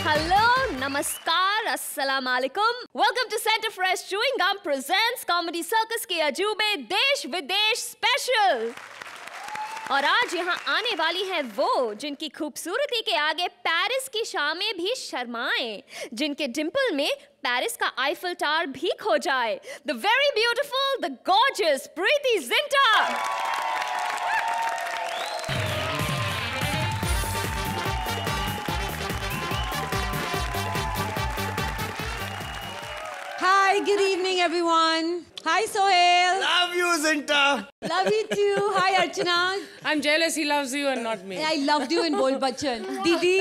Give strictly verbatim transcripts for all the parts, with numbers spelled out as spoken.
Hello, namaskar, assalamu alaikum. Welcome to Center Fresh Chewing Gum presents Comedy Circus के अजूबे देश विदेश special. और आज यहाँ आने वाली है वो जिनकी खूबसूरती के आगे पेरिस की शामें भी शर्माएं, जिनके डिंपल में पेरिस का आईफल टावर भी खो जाए। The very beautiful, the gorgeous Preity Zinta. Hi, good evening, everyone. Hi, Sohail. Love you, Zinta. Love you too. Hi, Archana. I'm jealous he loves you and not me. I loved you in Bol Bachan. Didi.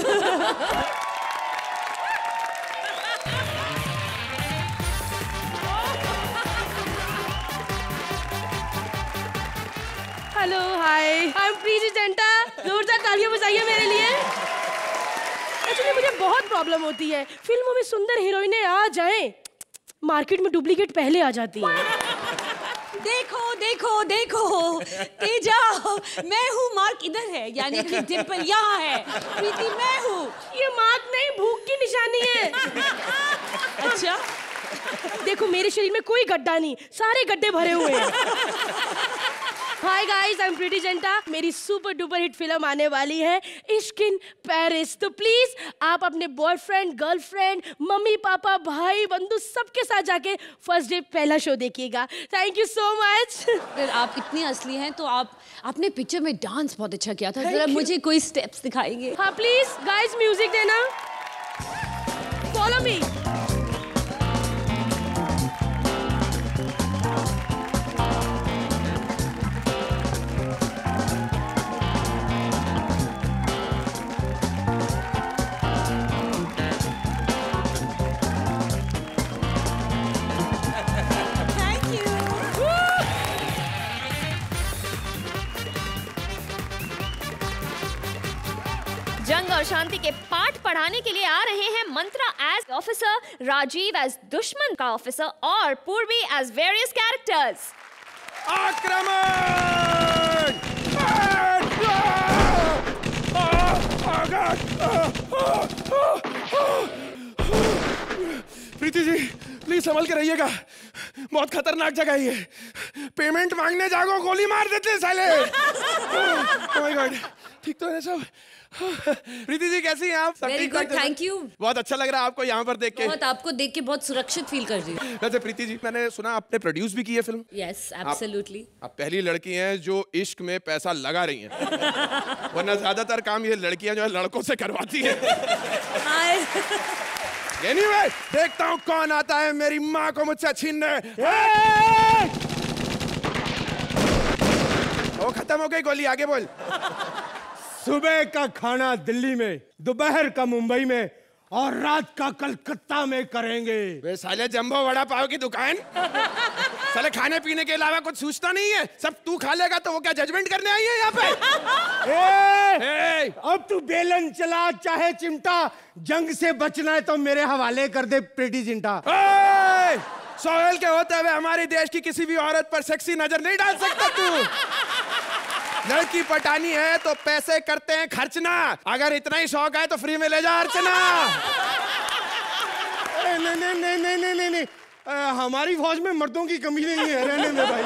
Hello, hi. I'm Preity Zinta. जोरदार तालियां बजाइए मेरे लिए। Actually मुझे बहुत problem होती है, फिल्मों में सुंदर हीरोइनें आ जाएं, मार्केट में डुप्लीकेट पहले आ जाती हैं। देखो देखो देखो तेजा, मैं हूँ, मार्क इधर है, यानी कि डिंपल यहाँ है, प्रीति मैं हूँ। ये मार्क नहीं, भूख की निशानी है। अच्छा, देखो मेरे शरीर में कोई गड्ढा नहीं, सारे गड्ढे भरे हुए हैं। Hi guys, I am Preity Zinta. मेरी सुपर डुपर हिट फिल्म आने वाली है इश्क इन पेरिस। तो प्लीज आप अपने बॉयफ्रेंड, गर्लफ्रेंड, मम्मी पापा, भाई बंधु सबके साथ जाके फर्स्ट डे पहला शो देखिएगा। Thank you so much. अगर आप इतने असली हैं तो आप आपने पिक्चर में डांस बहुत अच्छा किया था, जरा मुझे कोई स्टेप्स दिखाएंगे? हाँ प्लीज गाइस, म्यूजिक देना। Follow me. जंग और शांति के पाठ पढ़ाने के लिए आ रहे हैं Mantra as officer, Rajeev as दुश्मन का ऑफिसर और पूर्वी एज वेरियस कैरेक्टर्स। आक्रमण! प्रीति जी, प्लीज संभल के रहिएगा, बहुत खतरनाक जगह है ये। पेमेंट मांगने जागो, गोली मार देते साले। ओह माय गॉड, ठीक तो है सब? प्रीति जी कैसी हैं आप? Very good, thank you. बहुत अच्छा लग रहा है आपको यहाँ पर देख के। बहुत, आपको देख के बहुत सुरक्षित फील कर रही हूँ। वैसे प्रीति जी, मैंने सुना आपने प्रोड्यूस भी की है फिल्म? Yes, absolutely. आप पहली लड़की हैं जो इश्क में पैसा लगा रही हैं। वरना ज्यादातर काम ये लड़कियां जो है लड़कों से करवाती हैं। Anyway, देखता हूँ कौन आता है मेरी माँ को मुझसे छीनने। वो खत्म हो गई गोली, आगे बोल। सुबह का खाना दिल्ली में, दोपहर का मुंबई में और रात का कलकत्ता में करेंगे। वे साले जंबो वड़ा पाव की दुकान। साले खाने पीने के अलावा कुछ सोचता नहीं है, सब तू खा लेगा तो वो क्या जजमेंट करने आई है यहाँ पे? ए, ए, अब तू बेलन चला चाहे चिमटा, जंग से बचना है तो मेरे हवाले कर दे प्रीटी जिंटा। ए, सोहेल के होते हुए हमारी देश की किसी भी औरत पर सेक्सी नजर नहीं डाल सकता तू। लड़की पटानी है तो पैसे करते हैं खर्चना, अगर इतना ही शौक है तो फ्री में ले जा अर्चना। नहीं नहीं नहीं नहीं नहीं नहीं नहीं, हमारी फौज में मर्दों की कमी नहीं है, रहने दे भाई।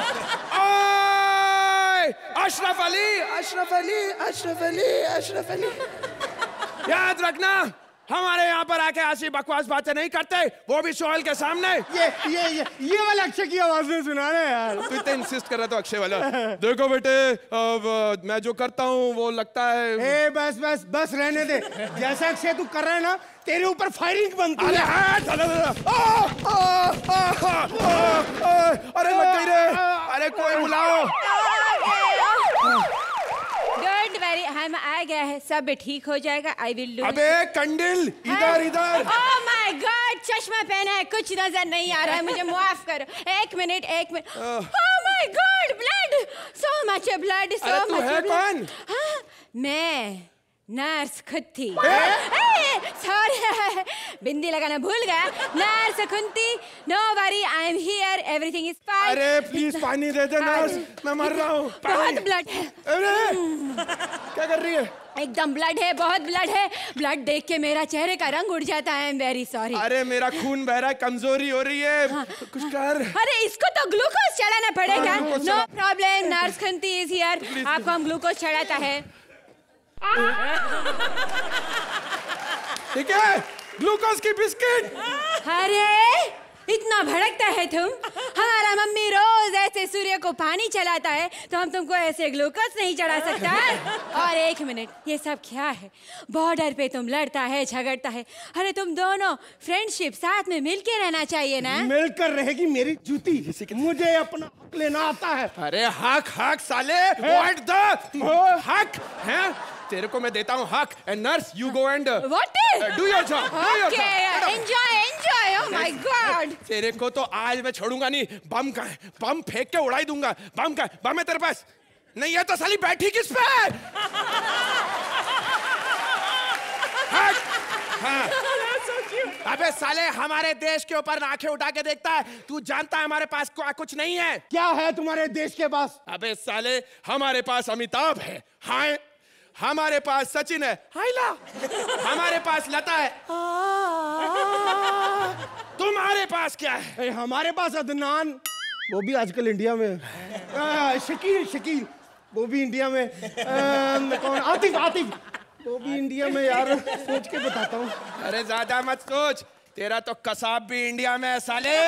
ओए, अशरफ अली, अशरफ अली, अशरफ अली, अशरफ अली। याद रखना, हमारे यहाँ पर आके ऐसी बकवास बातें नहीं करते, वो भी सोहेल के सामने। ये ये ये ये वाला अक्षय की आवाज में सुना रहे यार। तू इतना इंसिस्ट कर रहा था अक्षय वाला। देखो बेटे, अब मैं जो करता हूँ वो लगता है। ए बस बस बस रहने दे, जैसा अक्षय तू कर रहा है ना, तेरे ऊपर फायरिंग बनती है। अरे लग गई रे, अरे कोई बुलाओ। डोंट वरी, हम आ गए हैं, सब ठीक हो जाएगा। I will do. अबे कंडिल, इधर इधर। ओह माय गॉड, चश्मा पहना है, कुछ नजर नहीं आ रहा है, मुझे माफ करो। एक मिनट एक minute. Oh my god, blood, so much blood, so much. अरे तू है कौन? हाँ, मैं नर्स खुद थी। सॉरी, बिंदी लगाना भूल गया। Nurse Kunti, no worry, I am here, everything is fine. अरे प्लीज पानी दे दे नर्स, मैं मर रहा हूँ। बहुत ब्लड है। अरे क्या कर रही है? एकदम ब्लड है, बहुत ब्लड है। ब्लड देख के मेरा चेहरे का रंग उड़ जाता है। I am very sorry. अरे मेरा खून बह रहा है, कमजोरी हो रही है। हाँ, कुछ कर। अरे इसको तो ग्लूकोज चढ़ाना पड़ेगा। No problem, nurse Khanti is here. आपको हम ग्लूकोज चढ़ाता है। ठीक है, ग्लूकोज की बिस्किट। अरे इतना भड़कता है तुम। हमारा मम्मी रोज ऐसे सूर्य को पानी चलाता है, तो हम तुमको ऐसे ग्लूकोज नहीं चढ़ा सकता। और एक मिनट, ये सब क्या है? बॉर्डर पे तुम लड़ता है, झगड़ता है। अरे तुम दोनों फ्रेंडशिप साथ में मिलके रहना चाहिए ना। मिलकर रहेगी मेरी जूती, मुझे अपना हक लेना आता है। अरे हक हक साले, व्हाट द हक है? तेरे को मैं देता हूँ हक। And nurse, you go and what do your job. Okay, enjoy enjoy. Oh my God, तेरे को तो आज मैं छोड़ूंगा नहीं। बम का है, बम फेंक के उड़ाई दूंगा। बम का बम है तेरे पास? नहीं है तो साली बैठी किस पे? हक। हाँ। अबे साले, हमारे देश के ऊपर आंखें उठा के देखता है। तू जानता है हमारे पास कुछ नहीं है। क्या है तुम्हारे देश के पास? अबे साले, हमारे पास अमिताभ है। हाँ, हमारे पास सचिन है। हाइला। हमारे पास लता है। तुम्हारे पास क्या है? ए, हमारे पास अदनान, वो भी आजकल इंडिया में। आ, शकील शकील, वो भी इंडिया में। आ, कौन? आतिफ आतिफ, वो भी इंडिया में। यार सोच के बताता हूँ। अरे ज्यादा मत सोच, तेरा तो कसाब भी इंडिया में है साले।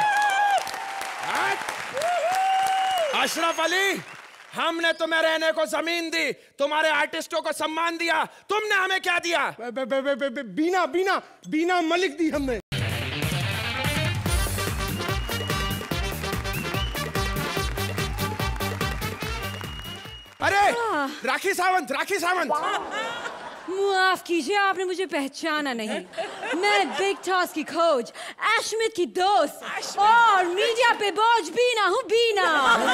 अशरफ अली, हमने तुम्हें रहने को जमीन दी, तुम्हारे आर्टिस्टों को सम्मान दिया। तुमने हमें क्या दिया? बे, बे, बे, बे, बे, बीना बीना बीना मलिक दी हमने। अरे राखी सावंत, राखी सावंत। माफ कीजिए, आपने मुझे पहचाना नहीं। मैं बिग टॉस की खोज, अश्मित की दोस्त और मीडिया पे बोझ बीना हूँ, बीना।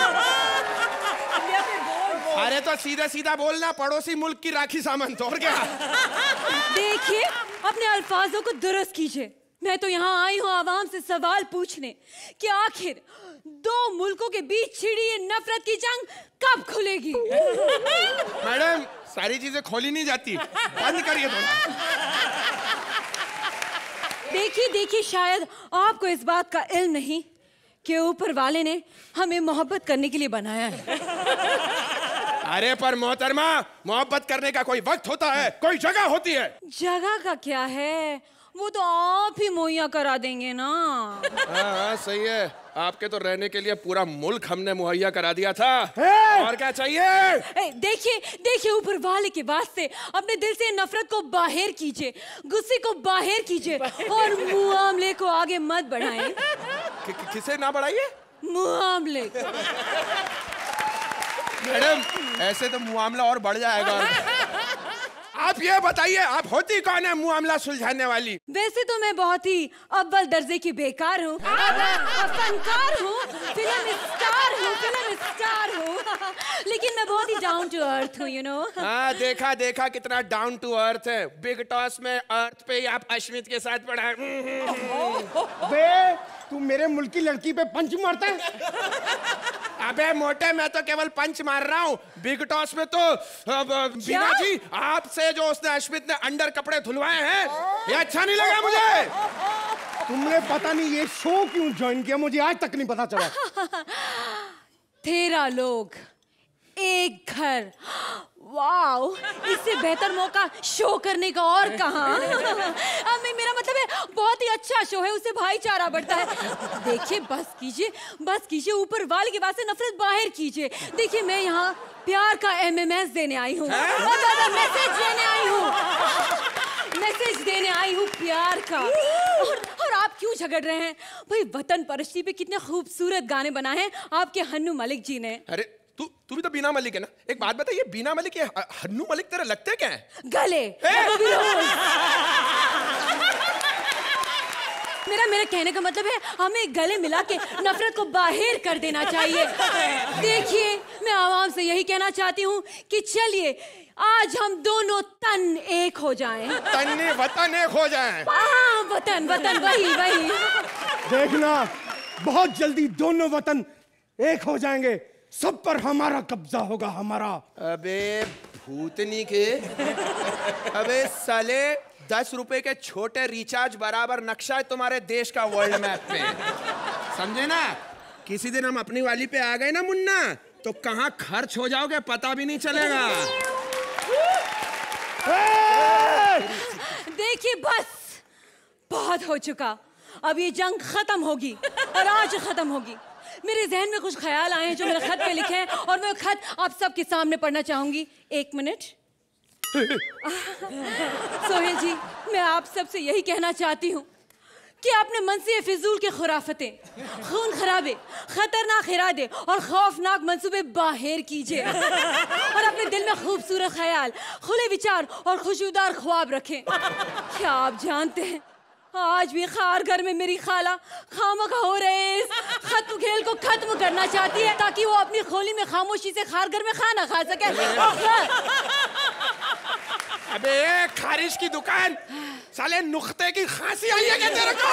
अरे तो सीधा सीधा बोलना, पड़ोसी मुल्क की राखी सावंत। और क्या? देखिए, अपने अल्फाजों को दुरुस्त कीजिए। मैं तो यहाँ आई हूँ आवाम से सवाल पूछने कि आखिर दो मुल्कों के बीच छिड़ी ये नफरत की जंग कब खुलेगी? मैडम, सारी चीजें खोली नहीं जाती, बंद करिए थोड़ा। देखिए देखिए, शायद आपको इस बात का इल्म नहीं कि ऊपर वाले ने हमें मोहब्बत करने के लिए बनाया है। अरे पर मोहतरमा, मोहब्बत करने का कोई वक्त होता है, कोई जगह होती है। जगह का क्या है, वो तो आप ही मुहैया करा देंगे ना। हाँ हाँ सही है, आपके तो रहने के लिए पूरा मुल्क हमने मुहैया करा दिया था। और क्या चाहिए? देखिए देखिए, ऊपर वाले के वास्ते अपने दिल से नफरत को बाहर कीजिए, गुस्से को बाहर कीजिए और मुआमले को आगे मत बढ़ाएं। कि, कि, किसे ना बढ़ाइए? मुआमले। मैडम, ऐसे तो मुआमला और बढ़ जाएगा। आप ये बताइए, आप होती कौन है मुआमला सुलझाने वाली? वैसे तो मैं बहुत ही अव्वल दर्जे की बेकार हूँ, फनकार हूँ, फिल्म स्टार हूँ, फिल्म स्टार हूँ, लेकिन मैं बहुत ही डाउन टू अर्थ हूँ, यू नो। हाँ, देखा देखा कितना डाउन टू अर्थ है। बिग टॉस में अर्थ पे ही आप अश्मित के साथ पढ़ा है। बे, तू मेरे मुल्क की लड़की पे पंच मारता है? अबे मोटे, मैं तो केवल पंच मार रहा हूँ। बिग टॉस में तो बीना जी, आपसे जो उसने अश्मित ने अंडर कपड़े धुलवाए हैं, ये अच्छा नहीं लगा मुझे। तुमने पता नहीं ये शो क्यों ज्वाइन किया, मुझे आज तक नहीं पता चला। तेरह लोग, एक घर, वाओ, इससे बेहतर मौका शो करने का और कहाँ। अब मेरा मतलब है, बहुत ही अच्छा शो है, उससे भाईचारा बढ़ता है। देखिए, बस कीजिए, बस कीजिए, ऊपर वाले के बाद से नफरत बाहर कीजिए। देखिए, मैं यहाँ प्यार का एम एम एस देने आई हूँ, मैसेज देने आई हूँ, मैसेज देने आई हूँ प्यार का। और, और आप क्यों झगड़ रहे हैं भाई? वतन परस्ती पे कितने खूबसूरत गाने बनाए हैं आपके हन्नू मलिक जी ने। अरे तू तू भी तो बीना मलिक है ना। एक बात बता, ये बीना मलिक, ये हन्नू मलिक तेरे लगते क्या है? गले। मेरा मेरा कहने का मतलब है, हमें गले मिला के नफरत को बाहर कर देना चाहिए। देखिए, मैं आवाम से यही कहना चाहती हूँ कि चलिए आज हम दोनों तन एक हो जाएं। तन वतन एक हो जाएं। हाँ, वतन वतन वही वही। देखना, बहुत जल्दी दोनों वतन एक हो जाएंगे, सब पर हमारा कब्जा होगा, हमारा। अबे भूतनी के। अबे साले, दस रुपए के छोटे रिचार्ज बराबर नक्शा है तुम्हारे देश का वर्ल्ड मैप पे, समझे ना? किसी दिन हम अपनी वाली पे आ गए ना मुन्ना, तो कहाँ खर्च हो जाओगे पता भी नहीं चलेगा। देखिए बस, बहुत हो चुका। अब ये जंग खत्म होगी और आज खत्म होगी। मेरे जहन में कुछ ख्याल आए हैं जो मेरे खत पे लिखे हैं और मैं खत आप सबके सामने पढ़ना चाहूंगी। एक मिनट। सोहेल जी, मैं आप सबसे यही कहना चाहती हूँ कि आपने मन से ये फिजूल के खुराफतें, खून खराबे, खतरनाक इरादे और खौफनाक मंसूबे बाहर कीजिए और अपने दिल में खूबसूरत ख्याल, खुले विचार और खुशबूदार ख्वाब रखें। क्या आप जानते हैं, आज भी खार घर में मेरी खाला खामखा हो रहे इस खत्म खेल को खत्म करना चाहती है ताकि वो अपनी खोली में खामोशी से खार घर में खाना खा सके। अबे खारिश की दुकान, साले नुख्ते की खांसी आई है क्या तेरे को?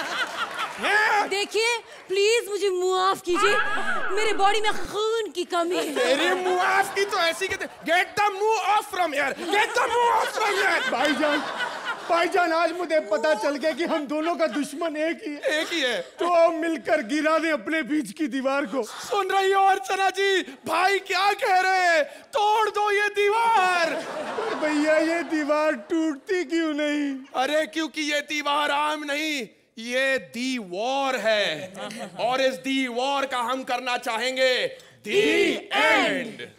देखिए प्लीज मुझे मुआफ कीजिए, मेरे बॉडी में खून की कमी है। तेरी मुआफ की तो ऐसी कहते, get the move off from here, get the move off from here. भाईजान, भाईजान आज मुझे पता चल गया कि हम दोनों का दुश्मन एक ही है। एक ही है तो आओ मिलकर गिरा दे अपने बीच की दीवार को। सुन रही हो अर्चना जी, भाई क्या कह रहे हैं? तोड़ दो ये दीवार। पर भैया ये दीवार टूटती क्यों नहीं? अरे क्योंकि ये दीवार आम नहीं, ये दी वॉर है और इस दी वॉर का हम करना चाहेंगे दी एंड।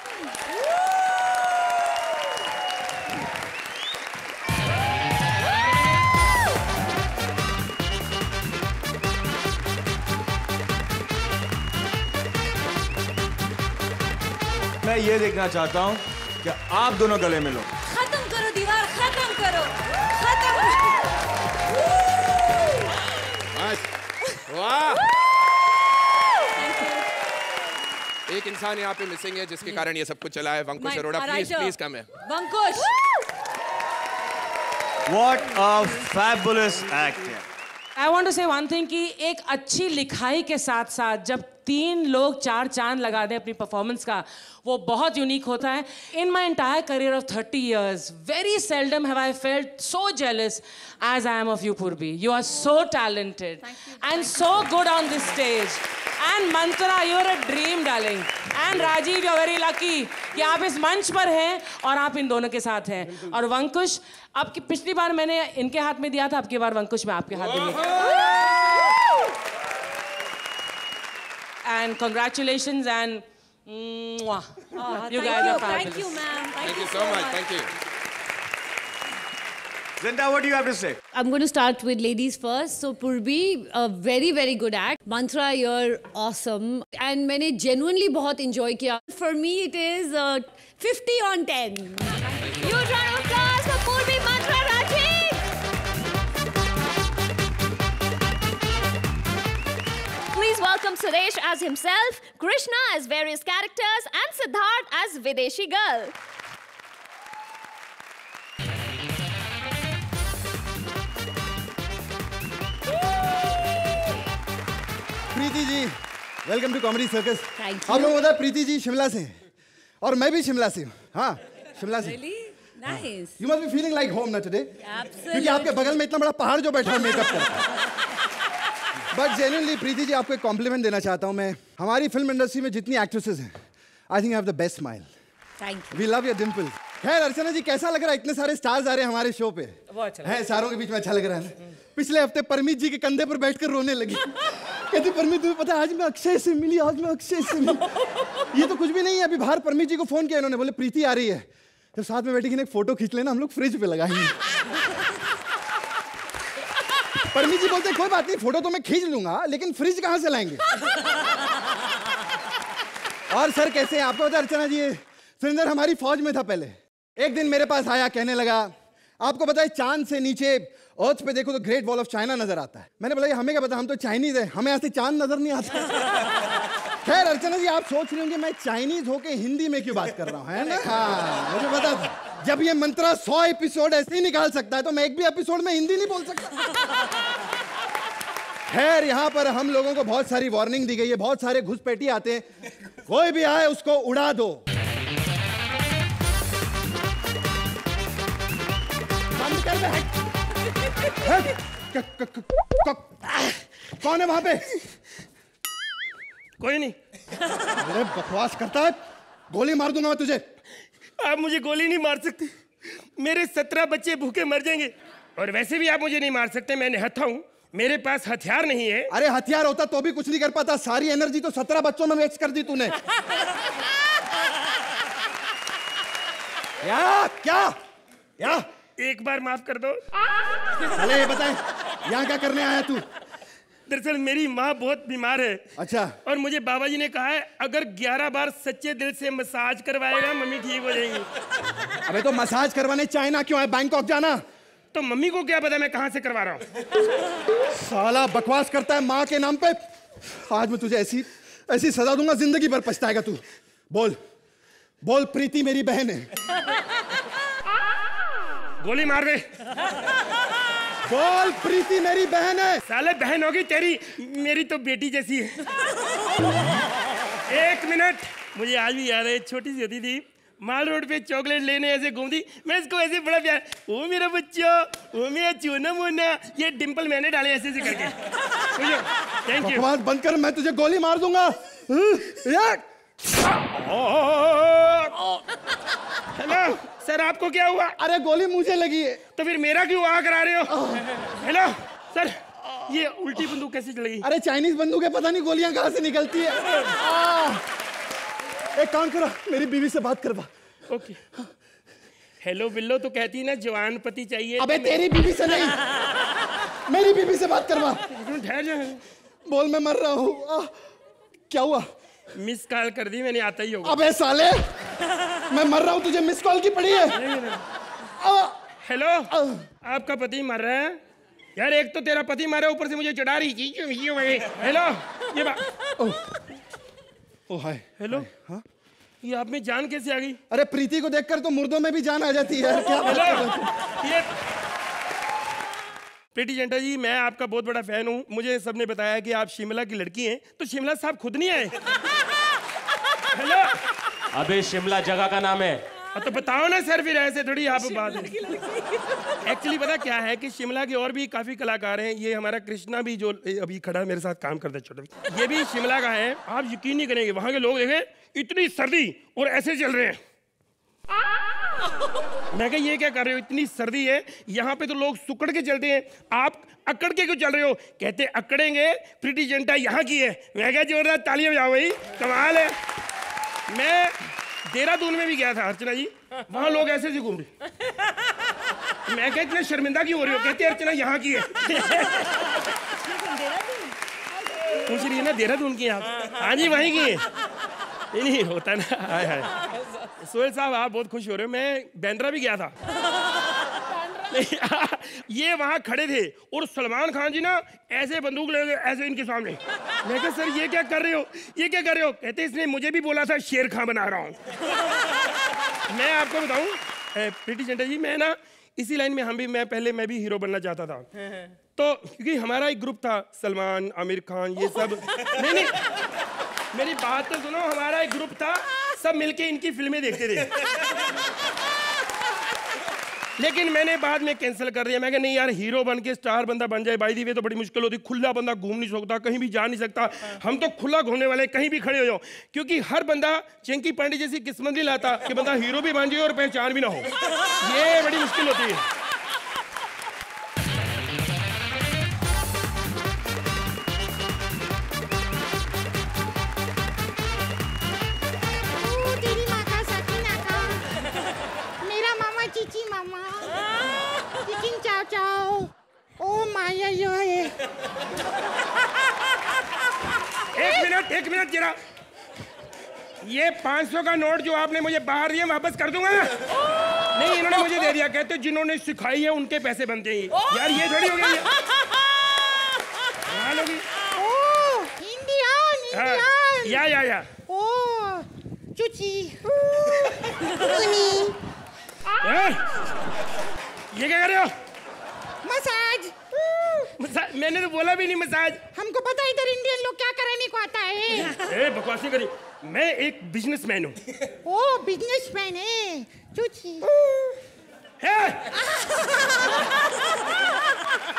मैं ये देखना चाहता हूँ कि आप दोनों गले मिलो। खत्म करो दीवार, खत्म करो, खत्म। वाह! एक इंसान यहाँ पे मिसिंग है जिसके कारण ये सब कुछ चला है। वंकुश अरोड़ा, प्लीज प्लीज कम है। Vankush, What a fabulous act! I want to say one thing कि एक अच्छी लिखाई के साथ साथ जब तीन लोग चार चांद लगा दें अपनी परफॉर्मेंस का, वो बहुत यूनिक होता है। In my entire career of thirty years, very seldom have I felt so jealous as I am of you, Purbi. You are so talented and so good on this stage. And Mantra, you're a dream, darling. And Rajiv, you're very lucky कि आप इस मंच पर हैं और आप इन दोनों के साथ हैं। और वंकुश, आपकी पिछली बार मैंने इनके हाथ में दिया था, आपकी बार वंकुश मैं आपके हाथ में दिया। And congratulations and mwah. Oh, you thank guys you, are fabulous. Thank you, ma'am. Thank, Thank you so much. Thank you. Zinta, what do you have to say? I'm going to start with ladies first. So Purbi, a very very good act. Mantra, you're awesome. And मैंने genuinely बहुत enjoy किया. For me, it is uh, fifty on ten. Huge round of applause for Purbi, Mantra, Rajiv. Please welcome Sudesh as himself, Krushna as various characters, and Siddharth as Videshi Girl. Preeti ji, welcome to Comedy Circus. Thank आप लोगों को पता है प्रीति जी शिमला से हैं और मैं भी शिमला से हूँ। हाँ, शिमला से। Really? Nice. You must be feeling like home ना today? Absolutely. क्योंकि आपके बगल में इतना बड़ा पहाड़ जो बैठा है मेकअप कर। बट जेन्युइनली प्रीति जी, आपको एक कॉम्प्लीमेंट देना चाहता हूँ मैं। हमारी फिल्म इंडस्ट्री में जितनी एक्ट्रेसेस हैं, I think have the best smile. Thank you. We love your dimple. खैर अर्चना जी, कैसा लग रहा है इतने सारे स्टार्स आ रहे हैं हमारे शो पे? बहुत अच्छा है, सारों के बीच में अच्छा लग रहा है। पिछले हफ्ते परमीत जी के कंधे पर बैठकर रोने लगी। कहती परमीत तुम्हें पता है आज मैं अक्षय से मिली, आज मैं अक्षय से मिली। ये तो कुछ भी नहीं है। अभी बाहर परमीत जी को फोन किया इन्होंने, बोले प्रीति आ रही है, जब साथ में बैठी एक फोटो खींच लेना, हम लोग फ्रिज पे लगाएंगे। परमीत जी बोलते कोई बात नहीं, फोटो तो मैं खींच लूंगा, लेकिन फ्रिज कहाँ से लाएंगे? और सर कैसे हैं? आपको पता है अर्चना जी, सुरेंद्र हमारी फौज में था पहले। एक दिन मेरे पास आया, कहने लगा आपको पता है चांद से नीचे अर्थ पे देखो तो ग्रेट वॉल ऑफ चाइना नजर आता है। मैंने बोला हमें क्या पता, हम तो चाइनीज है, हमें यहाँ से चांद नजर नहीं आता। खैर अर्चना जी, आप सोच रहे होंगे मैं चाइनीज होके हिंदी में क्यों बात कर रहा हूँ, है ना? हाँ, मुझे पता था। जब ये मंत्रा सौ एपिसोड ऐसे ही निकाल सकता है तो मैं एक भी एपिसोड में हिंदी नहीं बोल सकता। खैर यहाँ पर हम लोगों को बहुत सारी वार्निंग दी गई है, बहुत सारे घुसपैठी आते हैं, कोई भी आए उसको उड़ा दो। कौन है वहां पे? कोई नहीं। अरे बकवास करता है, गोली मार दूंगा मैं तुझे। आप मुझे गोली नहीं मार सकते, मेरे सत्रह बच्चे भूखे मर जाएंगे। और वैसे भी आप मुझे नहीं मार सकते, मैं निहत्था हूँ, मेरे पास हथियार नहीं है। अरे हथियार होता तो भी कुछ नहीं कर पाता, सारी एनर्जी तो सत्रह बच्चों में वेस्ट कर दी तूने। या क्या या एक बार माफ कर दो। अरे ये बताएं, यहाँ क्या करने आया तू? दरअसल मेरी माँ बहुत बीमार है। अच्छा। और मुझे बाबा जी ने कहा है अगर ग्यारह बार सच्चे दिल से मसाज करवाएगा मम्मी ठीक हो जाएगी। अबे तो मसाज करवाने चाइना क्यों है, बैंकॉक जाना। तो मम्मी को क्या पता मैं कहाँ से करवा रहा हूँ। साला बकवास करता है माँ के नाम पे। आज मैं तुझे ऐसी ऐसी सजा दूंगा, जिंदगी भर पछताएगा तू। बोल बोल, प्रीति मेरी बहन है। गोली मार दे। बोल, प्रीति मेरी बहन है। साले बहन होगी तेरी, मेरी तो बेटी जैसी है। एक मिनट, मुझे आज भी याद है, छोटी सी होती थी, माल रोड पे चॉकलेट लेने ऐसे घूमती, मैं इसको ऐसे बड़ा प्यार, वो मेरा बच्चा, वो मेरा चूना मोना, ये डिंपल मैंने डाले ऐसे ऐसे करके। Thank you. बकवास बंद कर, मैं तुझे गोली मार दूंगा। हेलो सर, आपको क्या हुआ? अरे गोली मुझे लगी है। तो फिर मेरा क्यों आ करा रहे हो? हेलो सर, ये उल्टी बंदूक कैसे चलेगी? अरे चाइनीज बंदूक है, पता नहीं गोलियां कहाँ से निकलती है। एक काम करो, मेरी बीवी से बात करवा। ओके। हेलो बिल्लो तो कहती है ना जवान पति चाहिए। अबे तेरी बीवी से नहीं, मेरी बीवी से बात करवा। ठहर जा। बोल, मैं मर रहा हूँ। क्या हुआ? मिस कॉल कर दी मैंने, आता ही होगा। अबे साले, मैं मर रहा हूँ, तुझे मिस कॉल की पड़ी है। हेलो, आपका पति मर रहा है यार। एक तो तेरा पति मर रहा है, ऊपर से मुझे चढ़ा रही थी। हेलो, ये बात। Oh hi. हेलो। हाँ, ये आप में जान कैसे आ गई? अरे प्रीति को देखकर तो मुर्दों में भी जान आ जाती है। क्या हेलो, ये प्रीति जिंटा जी, मैं आपका बहुत बड़ा फैन हूँ। मुझे सबने बताया कि आप शिमला की लड़की हैं, तो शिमला साहब खुद नहीं आए? हेलो। अबे शिमला जगह का नाम है। तो बताओ ना सर, फिर ऐसे थोड़ी आप बात है। एक्चुअली पता क्या है कि शिमला के और भी काफी कलाकार हैं। ये हमारा कृष्णा भी जो अभी खड़ा है मेरे साथ काम करता है, छोटा, ये भी शिमला का है। आप यकीन नहीं करेंगे, वहां के लोग देखें इतनी सर्दी और ऐसे चल रहे हैं। मैं कहा ये क्या कर रहे हो, इतनी सर्दी है, यहाँ पे तो लोग सुकड़ के चलते हैं, आप अकड़ के क्यों चल रहे हो? कहते अकड़ेंगे, प्रीति जिंटा यहाँ की है। मैं कहा जोरदार तालियां बजाओ भाई, कमाल है। मैं देहरादून में भी गया था अर्चना जी, वहां लोग ऐसे से घूम रहे। मैं कहा इतना शर्मिंदा क्यों हो रही हो? कहते अर्चना यहाँ की है। पूछ रही है ना देहरादून की आप? हाँ जी वहीं की है। नहीं नहीं होता ना। हाय हाय सोहेल साहब, आप बहुत खुश हो रहे हो। मैं बैंड्रा भी गया था। ये वहां खड़े थे और सलमान खान जी ना ऐसे बंदूक ले गए ऐसे इनके सामने। मैं कहा सर ये क्या कर रहे हो, ये क्या कर रहे हो? कहते इसने मुझे भी बोला था शेर खान बना रहा हूँ। मैं आपको बताऊं प्रीति जिंटा जी, मैं ना इसी लाइन में हम भी मैं पहले मैं भी हीरो बनना चाहता था। तो क्योंकि हमारा एक ग्रुप था, सलमान, आमिर खान, ये सब। नहीं नहीं मेरी बात तो सुनो, हमारा एक ग्रुप था, सब मिलके इनकी फिल्में देखते थे। लेकिन मैंने बाद में कैंसिल कर दिया। मैं कहा नहीं यार, हीरो बन के स्टार बंदा बन जाए बाई दी वे तो बड़ी मुश्किल होती। खुला बंदा घूम नहीं सकता, कहीं भी जा नहीं सकता। हम तो खुला घूमने वाले, कहीं भी खड़े हो जाओ। क्योंकि हर बंदा चंकी पांडे जैसी किस्मत नहीं लाता कि बंदा हीरो भी बन जाए और पहचान भी ना हो। ये बड़ी मुश्किल होती है। एक मिनट एक मिनट जरा, ये पाँच सौ का नोट जो आपने मुझे बाहर दिया वापस कर दूंगा ना? नहीं, इन्होंने मुझे दे दिया। कहते जिन्होंने सिखाई है उनके पैसे बनते हैं। यार ये थोड़ी हो गई है। या या या ओ चुची। ये क्या कर रहे हो? मसाज। मसाज? मैंने तो बोला भी नहीं मसाज। हमको पता है इधर इंडियन लोग क्या कराने को आता है। ए बकवास नहीं करी, मैं एक बिजनेसमैन हूँ। ओ बिजनेसमैन है चुची। है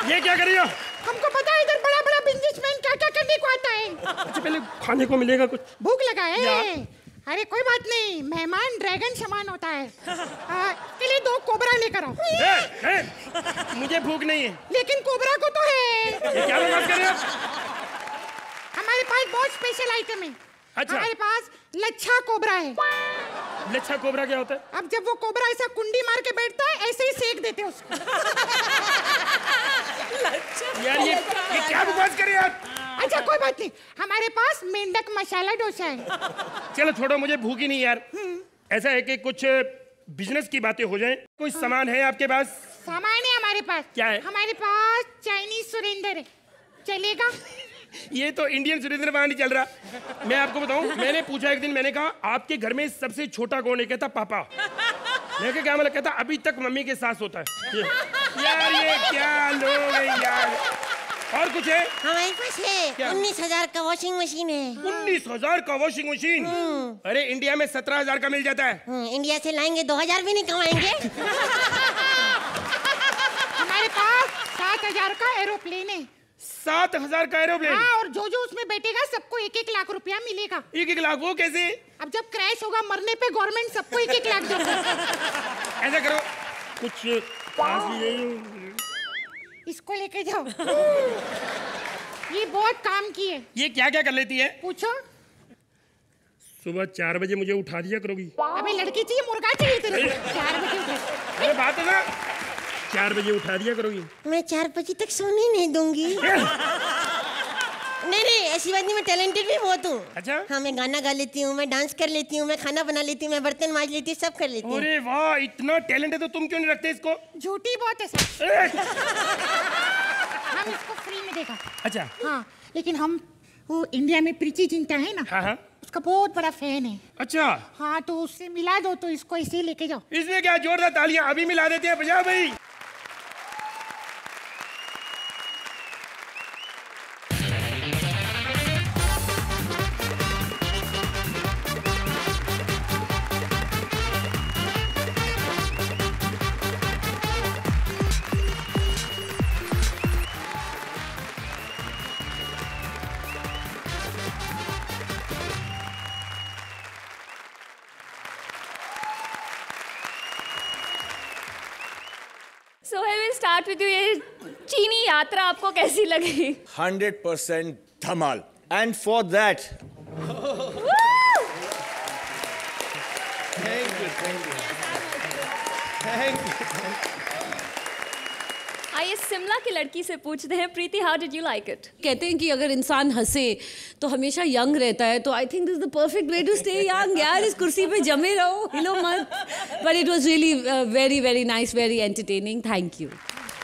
ये क्या कर रही हो? हमको पता है इधर बड़ा बड़ा बिजनेसमैन क्या क्या करने को आता है। अच्छा पहले खाने को मिलेगा कुछ? भूख लगा है? अरे कोई बात नहीं, मेहमान ड्रैगन समान होता है। इसके लिए दो कोबरा लेकर आओ। ए, ए, मुझे भूख नहीं है। लेकिन कोबरा को तो है। ये क्या बात कर रहे हो? हमारे पास बहुत स्पेशल आइटम है। अच्छा। हमारे पास लच्छा कोबरा है। लच्छा कोबरा क्या होता है? अब जब वो कोबरा ऐसा कुंडी मार के बैठता है, ऐसे ही सेक देते हैं उसको। यार ये ये क्या बकवास कर रहे हो आप? अच्छा कोई बात नहीं, हमारे पास मेंढक मसाला डोसा है। चलो छोड़ो, मुझे भूख ही नहीं यार। ऐसा है कि कुछ बिजनेस की बातें हो जाएं। कोई सामान है आपके पास? सामान है हमारे पास। क्या है? हमारे पास चाइनीज सुरेंद्र है, चलेगा? ये तो इंडियन सुरेंद्र वहां नहीं चल रहा। मैं आपको बताऊं, मैंने पूछा एक दिन, मैंने कहा आपके घर में सबसे छोटा कौन है? कहता पापा। मैं क्या क्या मतलब? कहता अभी तक मम्मी के साथ सोता है। ये, यार ये क्या लोग हैं यार। और कुछ है? हमारे पास है उन्नीस हजार का वॉशिंग मशीन है। उन्नीस हजार का वॉशिंग मशीन? अरे इंडिया में सत्रह हजार का मिल जाता है। इंडिया से लाएंगे दो हजार भी नहीं कमाएंगे। हमारे पास सात हजार का एरोप्लेन है। सात हजार का एरोप्लेन? हाँ, और जो जो उसमें बैठेगा सबको एक एक लाख रुपया मिलेगा। एक एक लाख? वो कैसे? अब जब क्रैश होगा मरने पे गवर्नमेंट सबको एक एक लाख देगा। ऐसा करो, कुछ पास लीजिए। इसको लेके जाओ। ये बहुत काम की है। ये क्या क्या कर लेती है? पूछो। सुबह चार बजे मुझे उठा दिया करोगी? अबे लड़की चाहिए मुर्गा चाहिए तेरे को? चार बजे उठा। अरे बात है ना, चार बजे उठा दिया करोगी? मैं चार बजे तक सोने नहीं दूंगी। नहीं नहीं ऐसी बात नहीं, मैं टैलेंटेड भी बहुत हूँ। अच्छा? हाँ, मैं गाना गा लेती हूँ, मैं डांस कर लेती हूँ, मैं खाना बना लेती हूँ, मैं बर्तन मांज लेती हूँ, सब कर लेती हूँ। अरे वाह, इतना टैलेंट है तो तुम क्यों नहीं रखते इसको? झूठी बहुत है सर। हम इसको फ्री में देगा। अच्छा। हाँ, लेकिन हम वो इंडिया में प्रीति जिंटा है ना, हाँ हाँ, उसका बहुत बड़ा फैन है। अच्छा। हाँ, तो उससे मिला दो, तो इसको इसे लेके जाओ। इसमें क्या, जोरदार तालियां अभी मिला देते हैं, बजाओ भाई। Sohail, we'll start with you. ये चीनी यात्रा आपको कैसी लगी? हंड्रेड परसेंट धमाल, and for that thank you thank you thank you. आइए शिमला की लड़की से पूछते हैं, Preeti, how did you like it? कहते हैं कि अगर इंसान हंसे तो हमेशा यंग रहता है, तो I think this is the perfect way to stay young. यार इस कुर्सी पे जमे रहो, हिलो मत। But it was really very very nice, very entertaining. Thank you.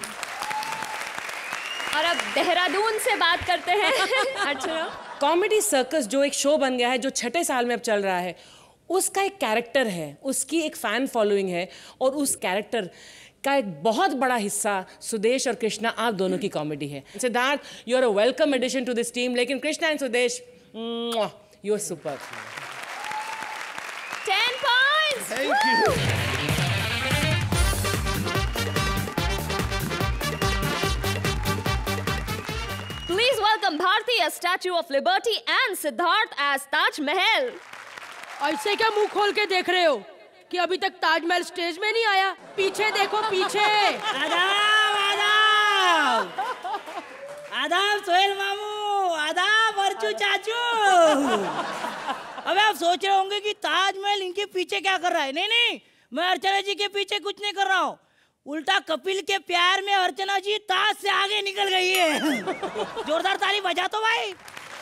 और अब देहरादून से बात करते हैं। अर्चना। कॉमेडी सर्कस जो एक शो बन गया है, जो छठे साल में अब चल रहा है, उसका एक कैरेक्टर है, उसकी एक फैन फॉलोइंग है, और उस कैरेक्टर का एक बहुत बड़ा हिस्सा सुदेश और कृष्णा, आप दोनों की कॉमेडी है। Siddharth, you are a welcome addition to this team, लेकिन Krishna and Sudesh, you are super. Ten points. Thank you. Please welcome Bharti as Statue of Liberty and Siddharth as Taj Mahal. ऐसे क्या मुंह खोल के देख रहे हो कि अभी तक ताजमहल स्टेज में नहीं आया? पीछे देखो, पीछे। आदाब आदाब आदाब सोहेल मामू, आदाब अर्चू चाचू। अबे आप सोच रहे होंगे कि ताजमहल इनके पीछे क्या कर रहा है। नहीं नहीं, मैं अर्चना जी के पीछे कुछ नहीं कर रहा हूँ, उल्टा कपिल के प्यार में अर्चना जी ताज से आगे निकल गई है। जोरदार ताली बजा तो भाई।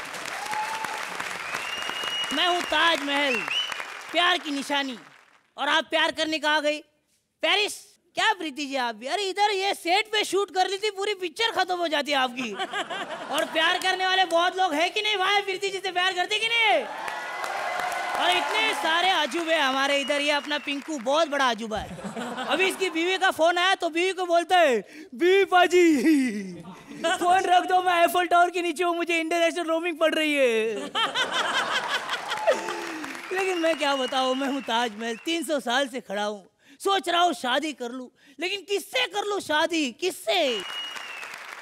मैं हूँ ताजमहल, प्यार की निशानी, और आप प्यार करने का आ गई पेरिस। क्या प्रीति जी आप भी? अरे इधर ये सेट पे शूट कर ली थी, पूरी पिक्चर खत्म हो जाती है आपकी। और प्यार करने वाले बहुत लोग हैं कि नहीं भाई? प्रीति जी से प्यार करते कि नहीं? और इतने सारे अजूबे हमारे इधर। ये अपना पिंकू बहुत बड़ा अजूबा है। अभी इसकी बीवी का फोन आया तो बीवी को बोलता है, बीवी पाजी फोन रख दो, मैं एफल टावर के नीचे हूँ, मुझे इंटरनेशनल रोमिंग पड़ रही है। लेकिन मैं क्या बताऊँ, मैं हूँ ताजमहल, तीन सौ साल से खड़ा हूँ, सोच रहा हूँ शादी कर लूँ, लेकिन किससे कर लूँ शादी, किससे?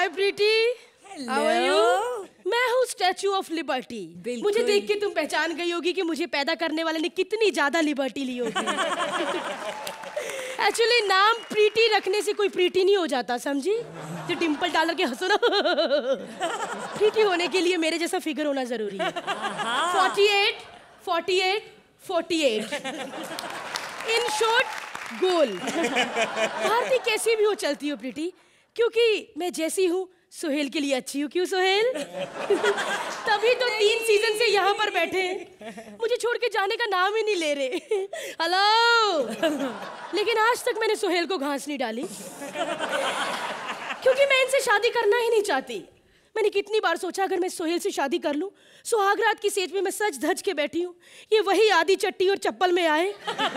Hi Preeti, how are you? मैं हूँ स्टैचू ऑफ लिबर्टी। मुझे देख के तुम पहचान गई होगी कि मुझे पैदा करने वाले ने कितनी ज्यादा लिबर्टी ली होगी। एक्चुअली नाम प्रीति रखने से कोई प्रीति नहीं हो जाता, समझी? जो डिम्पल डालर के हंसो ना। प्रीति होने के लिए मेरे जैसा फिगर होना जरूरी है। Forty eight, forty eight, forty eight. In short गोल। भारती कैसी भी हो चलती हो प्रीति, क्योंकि मैं जैसी हूँ सोहेल के लिए अच्छी हूँ। क्यों सोहेल? तभी तो तीन सीजन से यहाँ पर बैठे हैं, मुझे छोड़ के जाने का नाम ही नहीं ले रहे। हेलो। लेकिन आज तक मैंने सोहेल को घास नहीं डाली, क्योंकि मैं इनसे शादी करना ही नहीं चाहती। मैंने कितनी बार सोचा अगर मैं सोहेल से शादी कर लूं, सुहागरात की सेज पे मैं सज धज के बैठी हूँ, ये वही आधी चट्टी और चप्पल में आए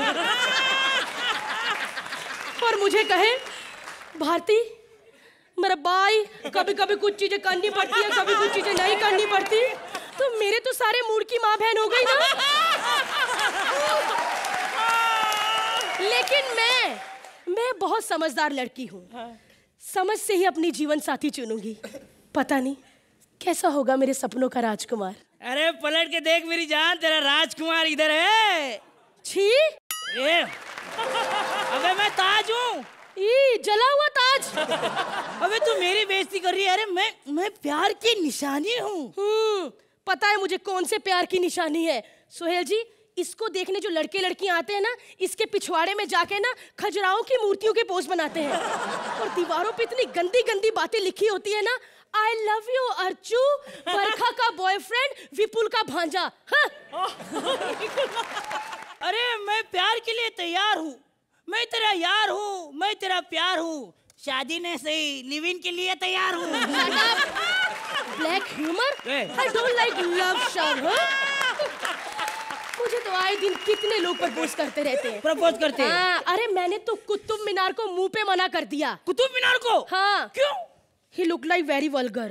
और मुझे कहे भारती मेरा भाई, कभी कभी कुछ चीजें करनी पड़ती है, कभी कुछ चीजें नहीं करनी पड़ती। तो मेरे तो सारे मूड की माँ बहन हो गई ना। लेकिन मैं मैं बहुत समझदार लड़की हूँ, समझ से ही अपनी जीवन साथी चुनूंगी। पता नहीं कैसा होगा मेरे सपनों का राजकुमार। अरे पलट के देख मेरी जान, तेरा राजकुमार इधर है। छी, ए, अबे मैं ताज हूँ। ई जला हुआ ताज। अबे तू मेरी बेइज्जती कर रही है। अरे मैं मैं प्यार की निशानी हूँ। हम्म, पता है मुझे कौन से प्यार की निशानी है। सोहेल जी, इसको देखने जो लड़के लड़कियां आते हैं ना, इसके पिछवाड़े में जाके ना खजुराहों की मूर्तियों के पोज बनाते हैं और दीवारों पे इतनी गंदी गंदी बातें लिखी होती है ना, I love you Archu, Barkha का बॉयफ्रेंड, विपुल का भांजा। हाँ? अरे मैं प्यार के लिए तैयार हूँ, मैं तेरा यार हूँ, मैं तेरा प्यार हूँ, शादी ने सही लिव इन के लिए तैयार हूँ। Black humour, I don't like love shot. मुझे तो आए दिन कितने लोग प्रपोज करते रहते हैं। प्रपोज करते हैं? हाँ, अरे मैंने तो कुतुब मीनार को मुंह पे मना कर दिया। कुतुब मीनार को? हाँ। क्यों? He looked like very vulgar.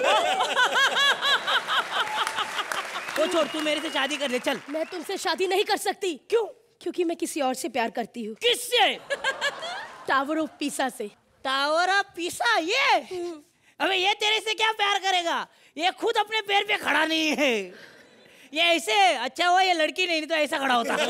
वो छोड़, तू मेरे से शादी कर ले, चल। मैं तुमसे शादी नहीं कर सकती। क्यों? क्योंकि मैं किसी और से प्यार करती हूँ। किससे? टावर ऑफ पीसा से। Tower of Pisa? ये अबे ये तेरे से क्या प्यार करेगा, ये खुद अपने पैर पे खड़ा नहीं है। ये ऐसे, अच्छा हुआ ये लड़की नहीं, नहीं तो ऐसा खड़ा होता।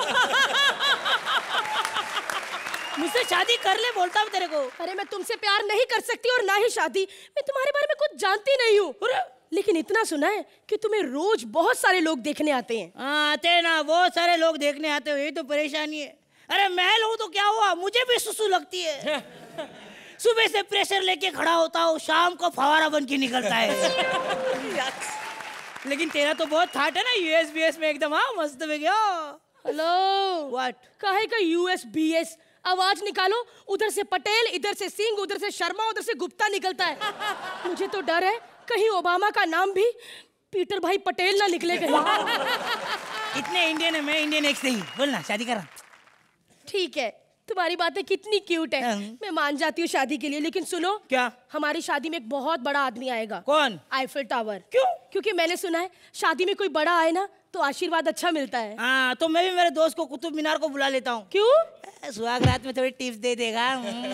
मुझसे शादी कर ले बोलता हूँ तेरे को। अरे मैं तुमसे प्यार नहीं कर सकती और ना ही शादी। मैं तुम्हारे बारे में कुछ जानती नहीं हूँ, लेकिन इतना सुना है कि तुम्हें रोज बहुत सारे लोग देखने आते हैं। हाँ, आते हैं ना, बहुत सारे लोग देखने आते हो, ये तो परेशानी है। अरे महल हूँ तो क्या हुआ, मुझे भी सुसु लगती है। सुबह से प्रेशर लेके खड़ा होता हूँ, शाम को फवारा बन के निकलता है। लेकिन तेरा तो बहुत थाट है ना, यूएस बीएस में एकदम। हाँ, मस्त में गया। Hello, what? काहे का यूएस बीएस? आवाज निकालो, उधर से पटेल, इधर से सिंह, उधर से शर्मा, उधर से गुप्ता निकलता है। मुझे तो डर है कहीं ओबामा का नाम भी पीटर भाई पटेल ना निकले कहीं। इतने इंडियन है, मैं इंडियन एक से ही। बोलना, शादी कर। ठीक है, तुम्हारी बातें कितनी क्यूट है, मैं मान जाती हूँ शादी के लिए। लेकिन सुनो, क्या? हमारी शादी में एक बहुत बड़ा आदमी आएगा। कौन? Eiffel Tower. क्यों? क्योंकि मैंने सुना है शादी में कोई बड़ा आए ना तो आशीर्वाद अच्छा मिलता है। हाँ, तो मैं भी मेरे दोस्त को कुतुब मीनार को बुला लेता हूँ। क्यों? सुहाग रात में थोड़ी टिप्स दे देगा।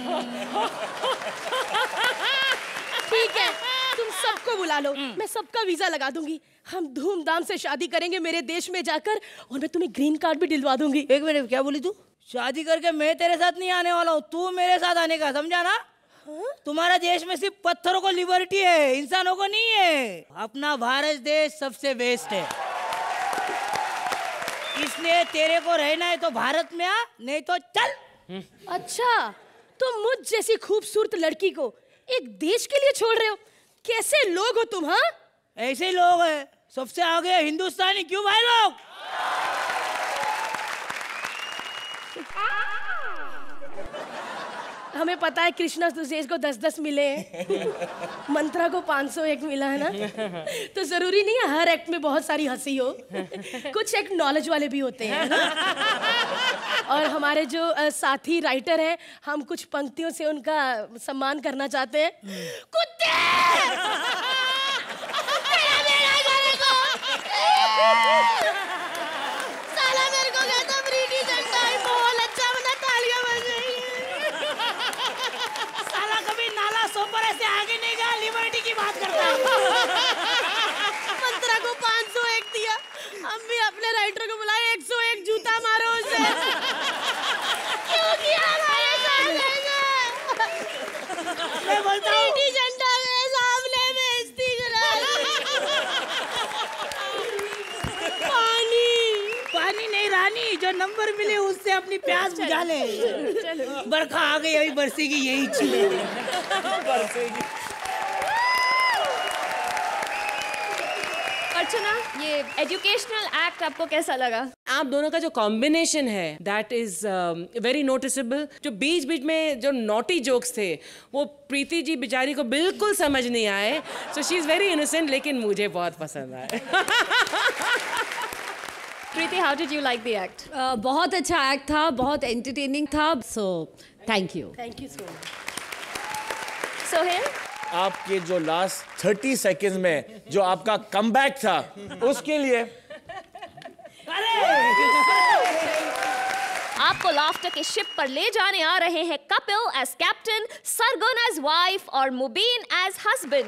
ठीक है, तुम सबको बुला लो, मैं सबका वीजा लगा दूंगी। हम धूमधाम से शादी करेंगे मेरे देश में जाकर, और मैं तुम्हें ग्रीन कार्ड भी दिलवा दूंगी। एक मिनट, क्या बोली तू? शादी करके मैं तेरे साथ नहीं आने वाला हूँ, तू मेरे साथ आने का, समझा ना? हाँ? तुम्हारा देश में सिर्फ पत्थरों को लिबर्टी है, इंसानों को नहीं है। अपना भारत देश सबसे बेस्ट है, इसलिए तेरे को रहना है तो भारत में आ, नहीं तो चल। अच्छा, तो मुझ जैसी खूबसूरत लड़की को एक देश के लिए छोड़ रहे हो? कैसे लोग हो तुम? हाँ, ऐसे ही लोग हैं, सबसे आगे हिंदुस्तानी। क्यों भाई लोग? हमें पता है कृष्णा सुदेश को दस दस मिले हैं, मंत्रा को पाँच सौ एक मिला है ना, तो जरूरी नहीं है हर एक्ट में बहुत सारी हंसी हो, कुछ एक्ट नॉलेज वाले भी होते हैं। और हमारे जो uh, साथी राइटर हैं, हम कुछ पंक्तियों से उनका सम्मान करना चाहते हैं। कुत्ते! साला मेरे को कहता प्रीति जिंटा बहुत अच्छा बना, तालियां बज रही हैं। साला कभी नाला सोपर ऐसे आगे नहीं नंबर मिले उससे अपनी प्यास बुझा ले। बरखा आ गई, अभी बरसेगी, यही चीज बरसेगी। अर्चना, ये एजुकेशनल एक्ट आपको कैसा लगा? आप दोनों का जो कॉम्बिनेशन है दैट इज वेरी नोटिसेबल। जो बीच बीच में जो नॉटी जोक्स थे वो प्रीति जी बेचारी को बिल्कुल समझ नहीं आए। So she is very innocent, लेकिन मुझे बहुत पसंद आए। Preeti, how did you like the act? बहुत अच्छा एक्ट था, बहुत एंटरटेनिंग था, so thank you. Thank you so much. Sohail, आपके जो लास्ट थर्टी सेकेंड्स में जो आपका कमबैक था उसके लिए आपको लाफ्टर के शिप पर ले जाने आ रहे हैं Kapil as captain, Sargun as wife और मुबीन एज हस्बैंड।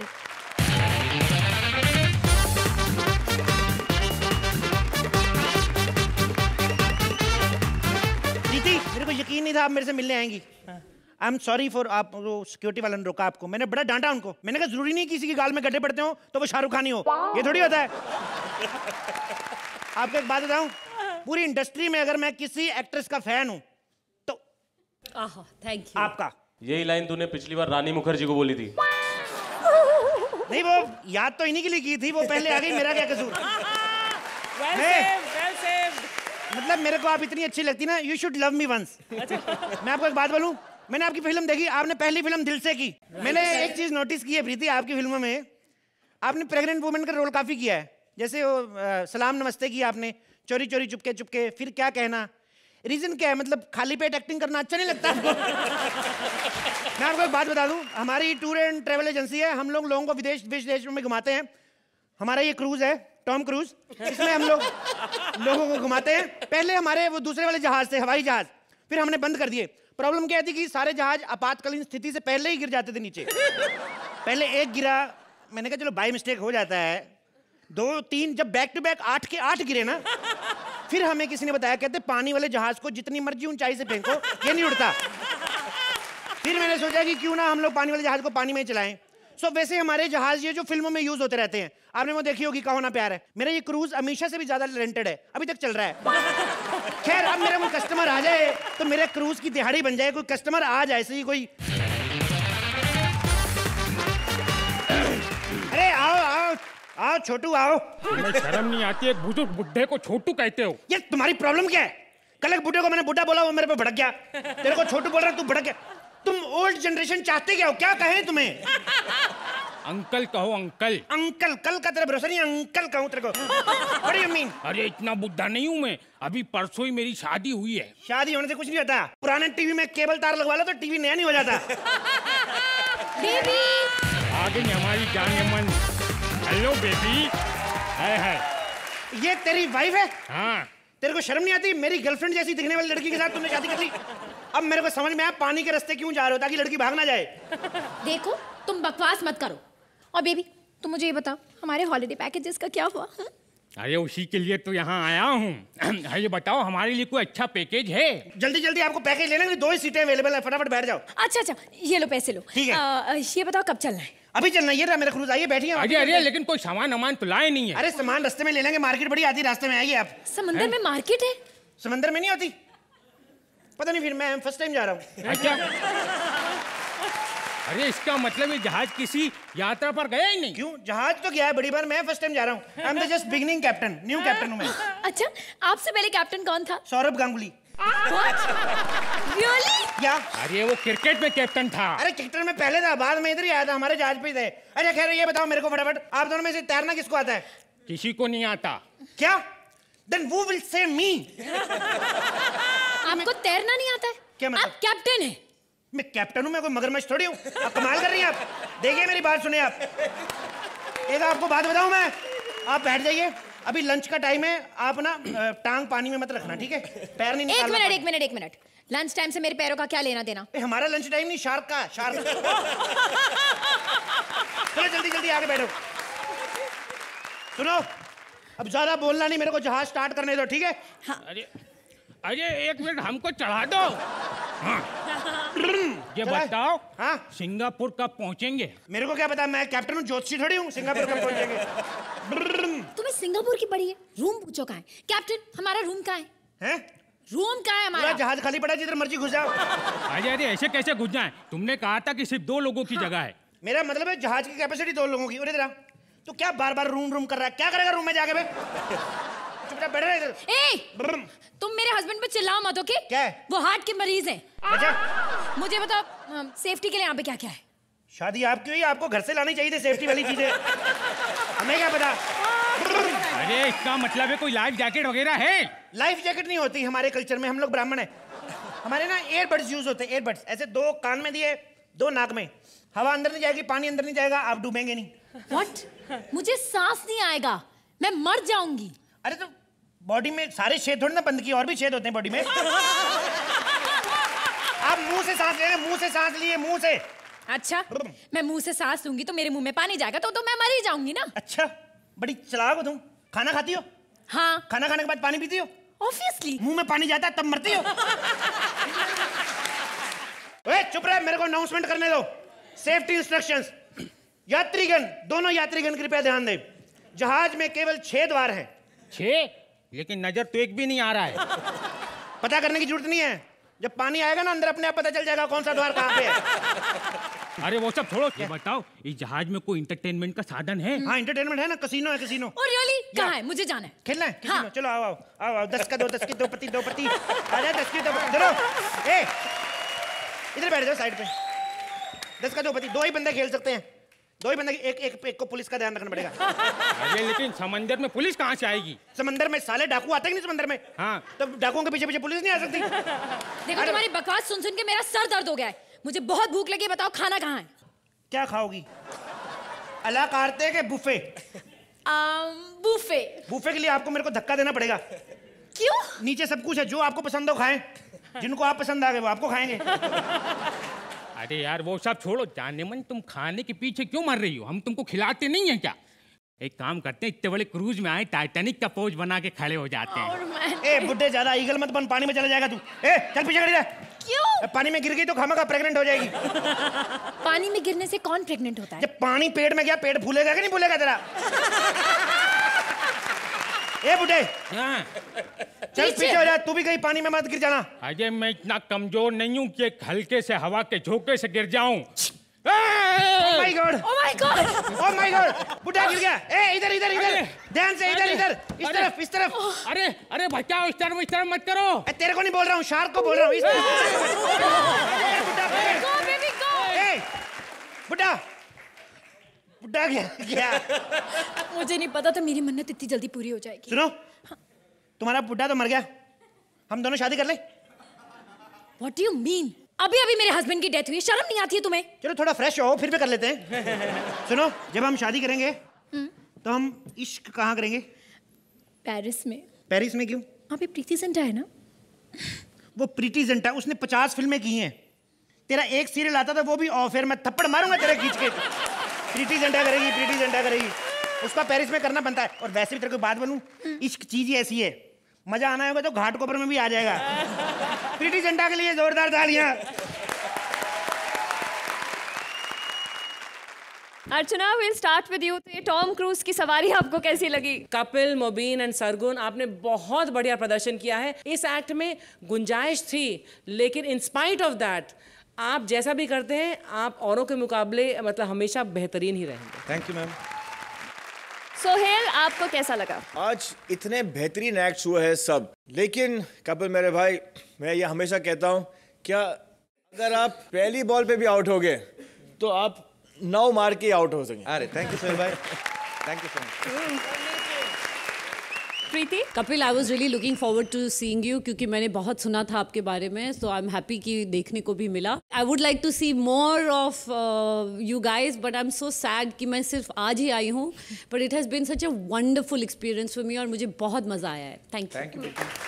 प्रीति, मेरे को यकीन नहीं था आप मेरे से मिलने आएंगी। आई एम सॉरी फॉर, आप वो सिक्योरिटी वाला ने रोका आपको, मैंने बड़ा डांटा उनको। मैंने कहा जरूरी नहीं किसी की गाल में गड्ढे पड़ते हो तो वो शाहरुख खान ही हो, ये थोड़ी होता है। आपको एक बात बताऊं, पूरी इंडस्ट्री में अगर मैं किसी एक्ट्रेस का फैन हूं तो थैंक यू। आपका। यही लाइन तूने पिछली बार रानी मुखर्जी को बोली थी। नहीं, वो याद तो इन्हीं के लिए की थी, वो पहले आ गई, मेरा क्या कसूर। well saved, well saved. मतलब मेरे को आप इतनी अच्छी लगती ना, you should love me once. मैं आपको एक बात बोलूं, मैंने आपकी फिल्म देखी, आपने पहली फिल्म दिल से की। मैंने एक चीज नोटिस की है प्रीति, आपकी फिल्मों में आपने प्रेग्नेंट वुमेन का रोल काफी किया है। जैसे वो आ, सलाम नमस्ते की आपने, चोरी चोरी चुपके चुपके, फिर क्या कहना। रीजन क्या है, मतलब खाली पेट एक्टिंग करना अच्छा नहीं लगता आपको? मैं आपको एक बात बता दूं, हमारी टूर एंड ट्रेवल एजेंसी है, हम लोग लोगों को विदेश विदेश में घुमाते हैं। हमारा ये क्रूज है, टॉम क्रूज, इसमें हम लोग लोगों को घुमाते हैं। पहले हमारे वो दूसरे वाले जहाज थे, हवाई जहाज, फिर हमने बंद कर दिए। प्रॉब्लम क्या थी कि सारे जहाज आपातकालीन स्थिति से पहले ही गिर जाते थे नीचे। पहले एक गिरा, मैंने कहा चलो बाय मिस्टेक हो जाता है, दो तीन, जब बैक टू बैक आठ के आठ गिरे ना, फिर हमें किसी ने बताया, कहते पानी वाले जहाज को जितनी मर्जी ऊंचाई से फेंको ये नहीं उड़ता। फिर मैंने सोचा कि क्यों ना हम लोग पानी वाले जहाज को पानी में ही चलाएं। सो so, वैसे हमारे जहाज ये जो फिल्मों में यूज होते रहते हैं, आपने वो देखी होगी कहो ना प्यार है। मेरा ये क्रूज हमेशा से भी ज्यादा रेंटेड है, अभी तक चल रहा है। खैर, अब मेरा कोई कस्टमर आ जाए तो मेरे क्रूज की दिहाड़ी बन जाए। कोई कस्टमर आ जाए सही कोई, अरे आओ आओ आओ छोटू आओ। शर्म नहीं आती, एक बुजुर्ग बुढ़े को छोटू कहते हो? ये तुम्हारी प्रॉब्लम क्या है? कल एक बुढ़े को मैंने बुढ़ा बोला, वो मेरे पे भड़क गया। तेरे को छोटू बोल रहा है, तू भड़क गया। तुम ओल्ड जनरेशन चाहते क्या हो? क्या कहें तुम्हें? अंकल कहो अंकल। अंकल? कल का तेरा भरोसा नहीं, अंकल कहूं तेरे को? What do you mean? अरे इतना बुढ़ा नहीं हूँ मैं, अभी परसों ही मेरी शादी हुई है। शादी होने से कुछ नहीं होता, पुराने टीवी में केबल तार लगवा लो तो टीवी नया नहीं हो जाता। बेबी आ गई हमारी जान मन। Hello baby. हाय हाय। ये तेरी वाइफ है? हाँ। तेरे को शर्म नहीं आती? मेरी गर्लफ्रेंड जैसी दिखने वाली लड़की के साथ तुमने शादी कर ली। अब मेरे को समझ में आया पानी के रास्ते क्यों जा रहे हो, ताकि लड़की भाग ना जाए। देखो, तुम बकवास मत करो। और बेबी, तुम मुझे ये बताओ, हमारे हॉलिडे पैकेजेस का क्या हुआ? हा? अरे उसी के लिए तो यहाँ आया हूँ। ये बताओ हमारे लिए कोई अच्छा पैकेज है? जल्दी जल्दी आपको पैकेज लेना है, दो ही सीटें अवेलेबल है, फटाफट बैठ जाओ। अच्छा अच्छा, ये लो पैसे लो। ठीक है। आ, ये बताओ कब चलना है? अभी चलना, ये रहा मेरा क्रूज, आइए बैठिए। अरे अरे लेकिन कोई सामान वामान तो लाए नहीं है। अरे सामान रास्ते में ले लेंगे, मार्केट बड़ी आती है, रास्ते में आइए आप। समंदर में मार्केट है? समंदर में नहीं होती? पता नहीं, फिर मैं फर्स्ट टाइम जा रहा हूँ। अच्छा। अरे इसका मतलब ये जहाज किसी यात्रा पर गया ही नहीं? क्यों, जहाज तो गया है बड़ी बार, मैं फर्स्ट टाइम जा रहा हूँ। I am the just beginning captain, new captain हूँ मैं। अच्छा, आपसे पहले कैप्टन कौन था? सौरभ गांगुली। Really? क्या? अरे वो क्रिकेट में कैप्टन था। अरे क्रिकेट में पहले था, बाद में इधर ही आया था, हमारे जहाज पे ही थे। अच्छा खैर, ये बताओ मेरे को फटाफट, आप दोनों में से तैरना किसको आता है? किसी को नहीं आता। क्या? Then who will save me? आपको तैरना नहीं आता है? क्या मतलब? आप कैप्टन हैं। मैं कैप्टन हूँ, मैं कोई मगरमच्छ थोड़ी हूँ। आप कमाल कर रही हैं आप। देखिए मेरी बात सुनिए आप, एक आपको बात बताऊँ मैं, आप बैठ जाइए, अभी लंच का टाइम है, आप ना टांग पानी में मत रखना, ठीक है? पैर नहीं निकालना। एक मिनट एक मिनट एक मिनट, लंच टाइम से मेरे पैरों का क्या लेना देना? ए, हमारा लंच टाइम नहीं, शार्क का, शार्क। चलो जल्दी जल्दी आगे बैठो। सुनो, अब ज्यादा बोलना नहीं, मेरे को जहाज स्टार्ट करने दो, ठीक है? हाँ। अरे अरे एक मिनट हमको चढ़ा दो। हाँ। ये बताओ, हाँ? सिंगापुर कब पहुंचेंगे? मेरे को क्या पता, मैं कैप्टन हूँ, ज्योतिषी थोड़ी हूँ, सिंगापुर कब पहुंचेंगे। तुम्हें सिंगापुर की पड़ी है, रूम पूछो कहाँ है? कैप्टन, हमारा रूम कहाँ है? हैं? रूम कहाँ है हमारा? जहाज खाली पड़ा, जिधर मर्जी घुस जाओ। अरे अरे ऐसे कैसे घुस जाए? तुमने कहा था कि सिर्फ दो लोगों की जगह है। मेरा मतलब है जहाज की कैपेसिटी दो लोगों की। इधर तू क्या बार बार रूम रूम कर रहा है? क्या करेगा रूम में जाके? बे चुपचाप बैठ रहा है इधर। ए, तुम मेरे हस्बैंड पे चिल्लाओ मत, ओके? क्या है? वो हार्ट के मरीज हैं। अच्छा, मुझे बताओ सेफ्टी के लिए यहाँ पे क्या क्या है? शादी आपकी हुई, आपको घर से लानी चाहिए थी सेफ्टी वाली चीजें। हमें क्या पता? अरे इसका मतलब है कोई लाइफ जैकेट वगैरह है? लाइफ जैकेट नहीं होती हमारे कल्चर में, हम लोग ब्राह्मण हैं। हमारे ना एयरबड्स यूज होते हैं, एयरबड्स ऐसे दो कान में दिए, दो नाक में। हवा अंदर नहीं जाएगी, पानी अंदर नहीं जाएगा, आप डूबेंगे नहीं। What? मुझे सांस नहीं आएगा, मैं मर जाऊंगी। अरे तो बॉडी में सारे छेद थोड़ी ना बंद किए, और भी छेद होते हैं बॉडी में। आप मुंह से सांस ले, मुंह से सांस लिए, मुंह से। अच्छा, मैं मुंह से सांस लूंगी तो मेरे मुंह में पानी जाएगा, तो तो मैं मर ही जाऊंगी ना। अच्छा, बड़ी चालाक हो तुम। खाना खाती हो? हाँ। खाना खाने के बाद पानी पीती हो? ऑब्वियसली। मुंह में पानी जाता है तब मरती हो। ओए चुप रहे, मेरे को अनाउंसमेंट करने दो। Safety instructions. यात्रीगण, दोनों यात्रीगण कृपया ध्यान दें। जहाज में केवल छह द्वार हैं। छह? लेकिन नजर तो एक भी नहीं आ रहा है। पता करने की जरूरत नहीं है, जब पानी आएगा ना अंदर अपने आप पता चल जाएगा कौन सा द्वार कहाँ पे है। अरे वो सब छोड़ो, ये बताओ इस जहाज में कोई इंटरटेनमेंट का साधन है? हाँ इंटरटेनमेंट है ना, कसीनो है, कसीनो। Oh really? कहाँ है? मुझे जाना है। खेलना है? हाँ। चलो आओ आओ आओ आओ, दस का दो, दस की दो पत्ती, दो पत्ती आ जाए, दस की दो पत्ती। चलो ए इधर बैठ जाओ साइड पे। दस का दो पत्ती, दो ही बंदे खेल सकते हैं, दो ही बंदे। एक एक एक को पुलिस का ध्यान रखना पड़ेगा। अरे लेकिन समंदर में पुलिस कहाँ से आएगी? समंदर में साले डाकू आते नहीं समंदर में। हाँ। तो डाकुओं के पीछे पीछे पुलिस नहीं आ सकती। देखो तुम्हारी बकवास सुन सुन के मेरा सर दर्द हो गया है। मुझे बहुत भूख लगी, बताओ खाना कहाँ है? क्या खाओगी? अला कारते के बुफे? बुफे। बुफे के लिए आपको मेरे को धक्का देना पड़ेगा। क्यों? नीचे सब कुछ है, जो आपको पसंद हो खाएं, जिनको आप पसंद आ गए वो आपको खाएंगे। अरे यार वो सब छोड़ो, जाने मन तुम खाने के पीछे क्यों मर रही हो? हम तुमको खिलाते नहीं है क्या? एक काम करते हैं, इतने बड़े क्रूज में आए, टाइटैनिक का पोज बना के खड़े हो जाते हैं। ए बुड्ढे ज्यादा ईगल मत बन, पानी में चला जाएगा तू। ए चल पीछे खड़ी रह। क्यों? पानी में गिर गई तो खामखा प्रेग्नेंट हो जाएगी। पानी में गिरने से कौन प्रेग्नेंट होता है? जब पानी पेट में गया, पेट फूलेगा कि नहीं फूलेगा तेरा? ए बुड्ढे चल पीछे हो जा, तू भी कहीं पानी में मत गिर जाना। अजय मैं इतना कमजोर नहीं हूँ कि एक हल्के से हवा के झोंके से गिर जाऊं। Oh my God! Oh my God! Oh my God! बुड्ढा गिर गया। ए इधर इधर इधर, ध्यान से इधर इधर, इस तरफ इस तरफ। अरे अरे बचाओ, इस तरफ इस तरफ मत करो। ए, तेरे को नहीं बोल रहा हूँ, शार्क को बोल रहा हूँ। इस बुड्ढा बुड्ढा गया क्या? मुझे नहीं पता था मेरी मन्नत इतनी जल्दी पूरी हो जाएगी। सुनो, तुम्हारा बुड्ढा तो मर गया, हम दोनों शादी कर ले। What do you mean? अभी अभी मेरे हस्बैंड की डेथ हुई, शर्म नहीं आती है तुम्हें? चलो थोड़ा फ्रेश हो, फिर भी कर लेते हैं। सुनो, जब हम शादी करेंगे तो हम इश्क कहाँ करेंगे? पेरिस में। पेरिस में क्यों? वहाँ पे प्रीति जिंटा है ना। वो प्रीति जिंटा, उसने पचास फिल्में की हैं। तेरा एक सीरियल आता था, वो भी ऑफ एयर, मैं थप्पड़ मारूंगा तेरे खींच के। प्रीति जिंटा करेगी, प्रीति जिंटा करेगी, उसका पेरिस में करना बनता है। और वैसे भी तेरे को बात बनूं, इश्क चीज ही ऐसी है, मजा आना होगा तो घाट कोपर में भी आ जाएगा। प्रीति जिंटा के लिए जोरदार तालियां। Archana, we'll start with you. तो टॉम क्रूज की सवारी आपको कैसी लगी? कपिल, मुबीन एंड सरगुन, आपने बहुत बढ़िया प्रदर्शन किया है। इस एक्ट में गुंजाइश थी, लेकिन इन स्पाइट ऑफ दैट आप जैसा भी करते हैं, आप औरों के मुकाबले मतलब हमेशा बेहतरीन ही रहेंगे। Thank you ma'am. सोहेल, आपको कैसा लगा? आज इतने बेहतरीन एक्ट्स हुए हैं सब, लेकिन कपिल मेरे भाई, मैं ये हमेशा कहता हूँ, क्या अगर आप पहली बॉल पे भी आउट हो गए तो आप नौ मार के आउट हो सके। अरे थैंक यू सोहेल भाई, thank you so much. Preeti? Kapil, I was really looking forward to seeing you, क्योंकि मैंने बहुत सुना था आपके बारे में, सो आई एम हैप्पी कि देखने को भी मिला। I would like to see more of you guys, but I am so sad कि मैं सिर्फ आज ही आई हूँ, but it has been such a wonderful experience for me और मुझे बहुत मज़ा आया है। Thank you.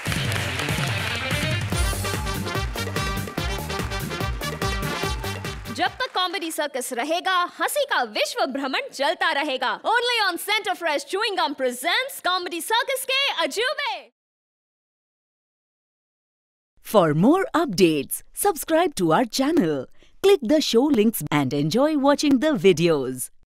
जब तक कॉमेडी सर्कस रहेगा, हंसी का विश्व भ्रमण चलता रहेगा। Only on Center Fresh chewing gum presents Comedy Circus के अजूबे। For more updates, subscribe to our channel, click the show links and enjoy watching the videos.